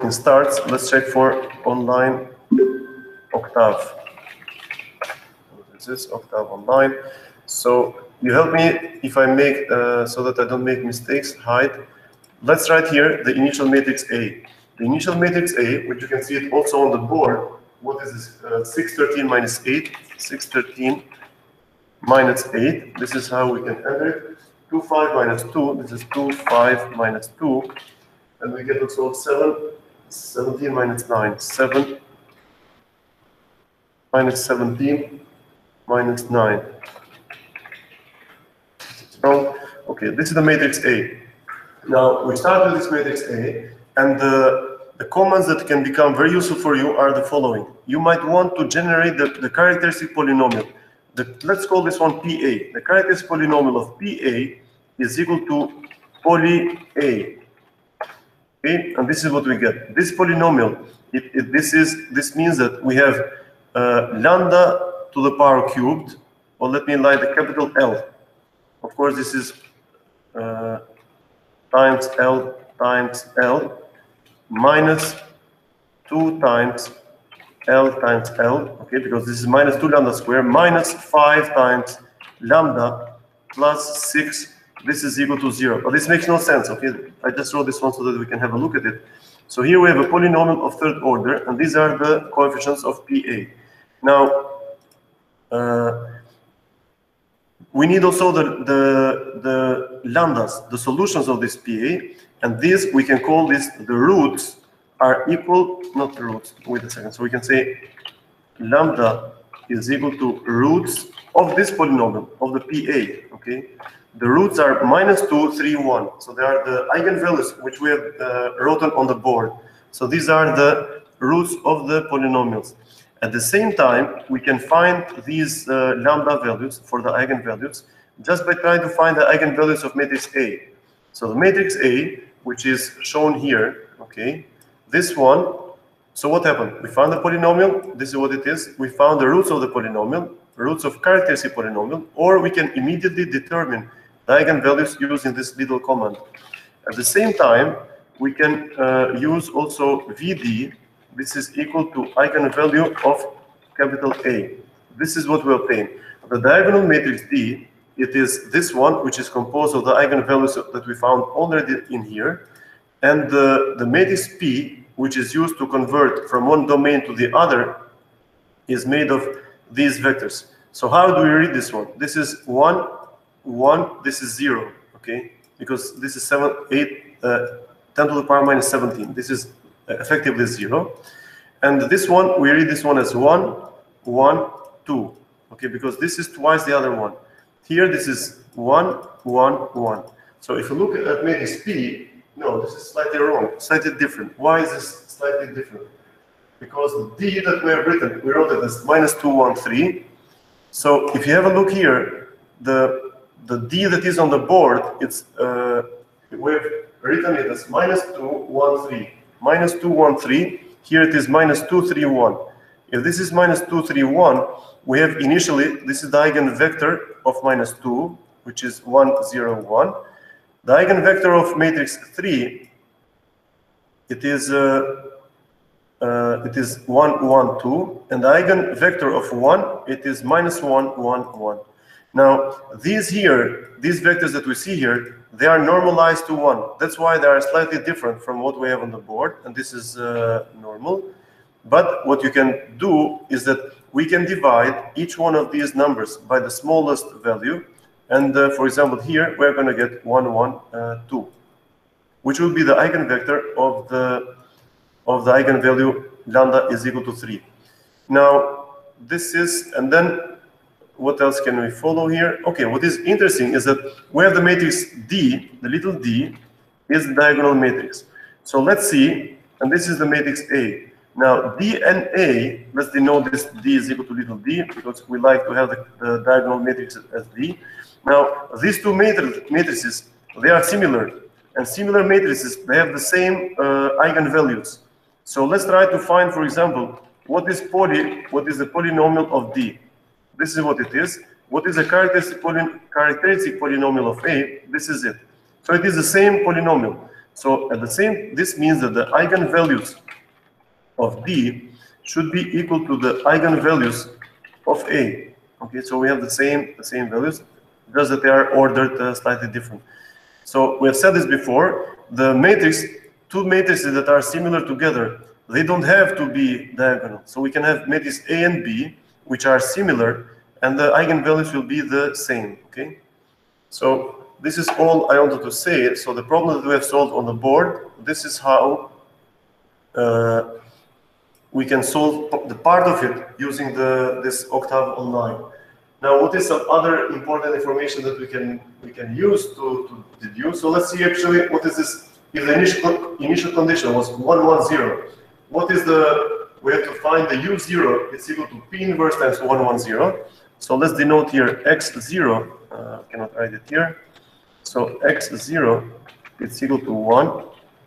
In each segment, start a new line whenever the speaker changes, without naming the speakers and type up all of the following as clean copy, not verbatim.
in starts, let's check for online Octave. This is Octave online. So you help me if I make, so that I don't make mistakes, hide. Let's write here the initial matrix A. The initial matrix A, which you can see it also on the board, what is this? 613 minus 8. 613 minus 8. This is how we can enter it. 2, 5 minus 2. This is 2, 5 minus 2. And we get also 17 minus 9. 7 minus 17 minus 9. Okay, this is the matrix A. Now, we start with this matrix A, and the commands that can become very useful for you are the following. You might want to generate the characteristic polynomial. Let's call this one PA. The characteristic polynomial of PA is equal to poly A. Okay, and this is what we get. This polynomial, this means that we have lambda to the power cubed, or let me write the capital L. Of course, this is times L minus 2 times L times L, okay, because this is minus 2 lambda square, minus 5 times lambda plus 6, this is equal to 0. But this makes no sense, okay? I just wrote this one so that we can have a look at it. So here we have a polynomial of third order, and these are the coefficients of PA. Now, we need also the lambdas, the solutions of this PA, and this, we can call this, the roots are equal, not the roots, wait a second, so we can say lambda is equal to roots of this polynomial, of the PA, okay? The roots are minus 2, 3, 1, so they are the eigenvalues which we have written on the board. So these are the roots of the polynomials. At the same time, we can find these lambda values for the eigenvalues just by trying to find the eigenvalues of matrix A. So the matrix A, which is shown here, okay, this one, so what happened? We found the polynomial, this is what it is. We found the roots of the polynomial, roots of characteristic polynomial, or we can immediately determine the eigenvalues using this little command. At the same time, we can use also VD. This is equal to eigenvalue of capital A. This is what we obtain. The diagonal matrix D, it is this one, which is composed of the eigenvalues that we found already in here, and the matrix P, which is used to convert from one domain to the other, is made of these vectors. So how do we read this one? This is 1, 1, this is 0, okay? Because this is 7, 8, 10 to the power minus 17. This is effectively 0. And this one, we read this one as 1, 1, 2, okay? Because this is twice the other one. Here, this is 1, 1, 1. So if you look at matrix P, no, this is slightly wrong, slightly different. Why is this slightly different? Because the D that we have written, we wrote it as minus 2, 1, 3. So if you have a look here, the D that is on the board, it's we have written it as minus 2, 1, 3. Minus 2, 1, 3. Here it is minus 2, 3, 1. If this is minus 2, 3, 1, we have initially, this is the eigenvector of minus 2, which is 1, 0, 1. The eigenvector of matrix 3, it is 1, 1, 2, and the eigenvector of 1, it is minus 1, 1, 1. Now, these vectors that we see here, they are normalized to 1. That's why they are slightly different from what we have on the board, and this is normal. But what you can do is that we can divide each one of these numbers by the smallest value. And for example, here we're going to get 1, 1, 2, which will be the eigenvector of the eigenvalue lambda is equal to 3. Now, this is, and then what else can we follow here? Okay, what is interesting is that we have the matrix D, the little d, is the diagonal matrix. So let's see, and this is the matrix A. Now, D and A, let's denote this D is equal to little d, because we like to have the diagonal matrix as D. Now, these two matrices, they are similar. And similar matrices, they have the same eigenvalues. So let's try to find, for example, what is the polynomial of D? This is what it is. What is the characteristic polynomial of A? This is it. So it is the same polynomial. So at the same, this means that the eigenvalues of B should be equal to the eigenvalues of A. Okay, so we have the same values, just that they are ordered slightly different. So we have said this before, the matrix, two matrices that are similar together, they don't have to be diagonal. So we can have matrix A and B, which are similar, and the eigenvalues will be the same, okay? So this is all I wanted to say. So the problem that we have solved on the board, this is how we can solve the part of it using this Octave Online. Now, what is some other important information that we can use to deduce? So let's see actually what is this. If the initial condition was 1, 1, 0, what is we have to find the U0, it's equal to P inverse times 1, 1, 0. So let's denote here X0, cannot write it here. So X0, it's equal to 1,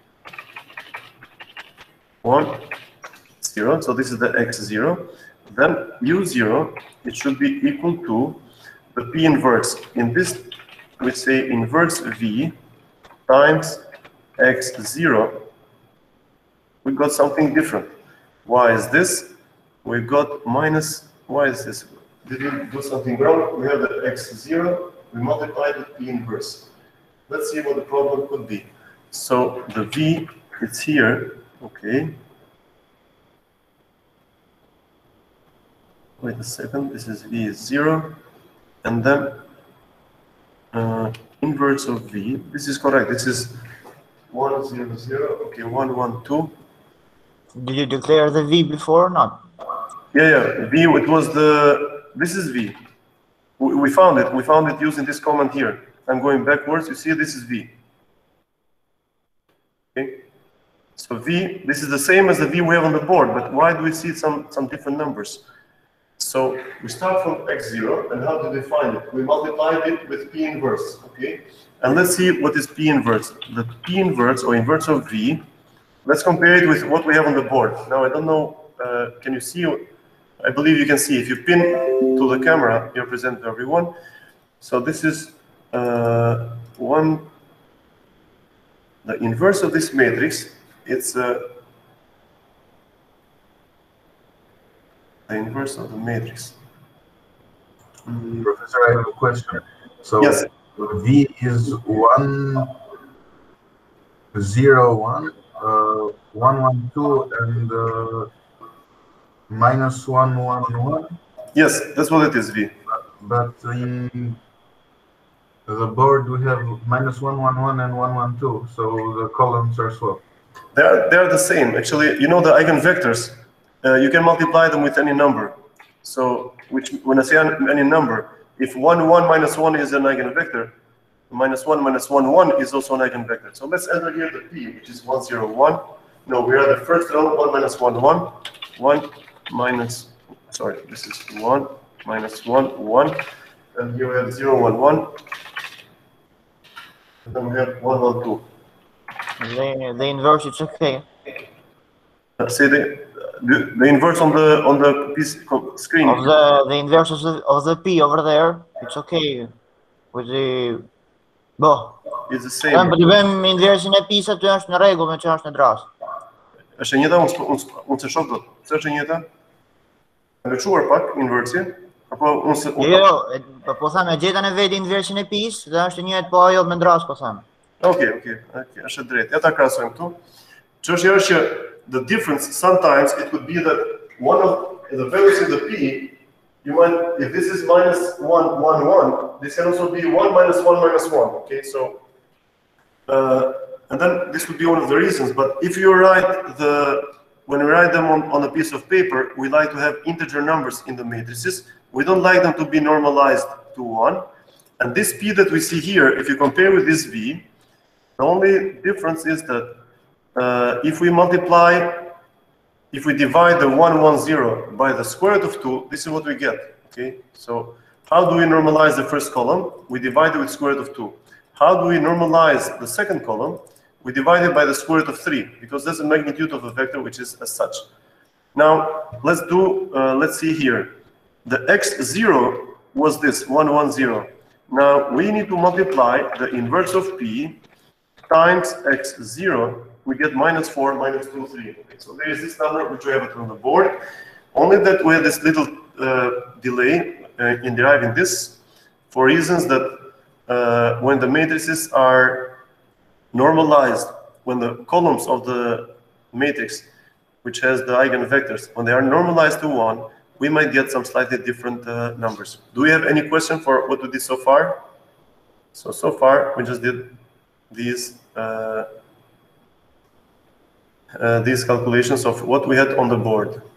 1, 0. So this is the X0. Then U0, it should be equal to the P inverse. In this, we say inverse V times X0. We got something different. Why is this? We got minus, why is this? Did we do something wrong? We have the X0, we multiply the P inverse. Let's see what the problem could be. So the V, it's here, okay. Wait a second, this is V is 0, and then inverse of V, this is correct, this is 1, 0, 0, okay, 1, 1, 2.
Did you declare the V before or not?
Yeah, V, it was this is V. We found it using this command here. I'm going backwards, you see this is V. Okay, so V, this is the same as the V we have on the board, but why do we see some different numbers? So we start from X0, and how do we find it? We multiplied it with P inverse, okay? And let's see what is P inverse. The P inverse, or inverse of V, let's compare it with what we have on the board. Now, I don't know, can you see? I believe you can see. If you pin to the camera, you're present to everyone. So this is the inverse of this matrix. It's the inverse of the matrix.
Professor, I have a question. So
yes.
V is 1, 0, 1, 1, 1, 2, and minus 1, 1, 1.
Yes, that's what it is, V.
But in the board we have minus 1, 1, 1 and 1, 1, 2. So the columns are swapped.
They are the same. Actually, you know the eigenvectors. You can multiply them with any number. So, when I say any number, if 1, 1 minus 1 is an eigenvector, minus 1 minus 1, 1 is also an eigenvector. So let's enter here the P, which is 1, 0, 1. No, we are the first row, 1 minus 1, 1. 1 minus, sorry, this is 1 minus 1, 1. And here we have 0, 1, 1. And then we have 1, 1, 2.
The inverse, it's okay.
Say the inverse on the piece screen.
Of the inverse of the P over there, it's okay. With the
It's the same.
Po bëjmë inversin e P-s aty është në rregull me që është në dras.
Është e njëjta, unë se shoh dot. Pse është e njëjta? Ka lëshuar pak inversin, apo unë
Jo, po thamë gjeta në vetë inversin e P-s, dhe është e njëjtë po ajo me dras po thamë.
Okay, është drejt. Ja ta krahasojmë këtu. Çështja është që the difference sometimes it could be that one of the values in the P, you might, if this is minus 1, 1, 1, this can also be 1 minus 1 minus 1. Okay, so and then this would be one of the reasons. But if you write when we write them on a piece of paper, we like to have integer numbers in the matrices. We don't like them to be normalized to 1. And this P that we see here, if you compare with this V, the only difference is that if we divide the 1, 1, 0 by the square root of 2, this is what we get. Okay, so how do we normalize the first column? We divide it with square root of 2. How do we normalize the second column? We divide it by the square root of 3, because that's the magnitude of a vector which is as such. Now, let's see here. The x0 was this, 1, 1, 0. Now, we need to multiply the inverse of P times x0, we get -4, -2, 3. Okay, so there is this number which we have it on the board. Only that we have this little delay in deriving this for reasons that when the matrices are normalized, when the columns of the matrix which has the eigenvectors, when they are normalized to 1, we might get some slightly different numbers. Do we have any question for what we did so far? So far, we just did these calculations of what we had on the board.